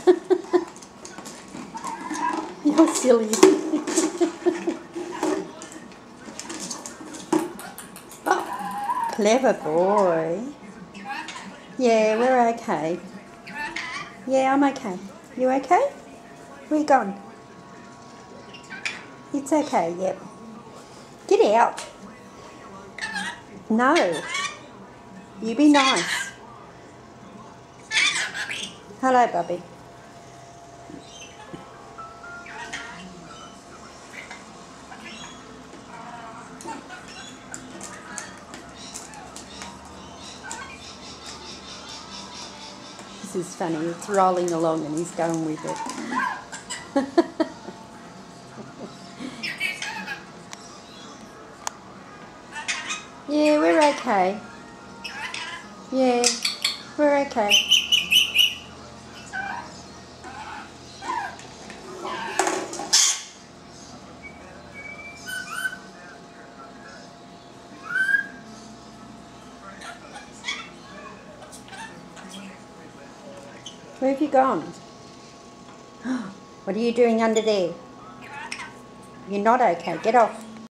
You're silly. Oh, clever boy. Yeah, we're okay. Yeah, I'm okay. You okay? Where you going? It's okay, yep. Get out. No. You be nice. Hello, Bubby. This is funny. It's rolling along and he's going with it. Yeah, we're okay. Yeah, we're okay. Where have you gone? What are you doing under there? You're not okay. Get off.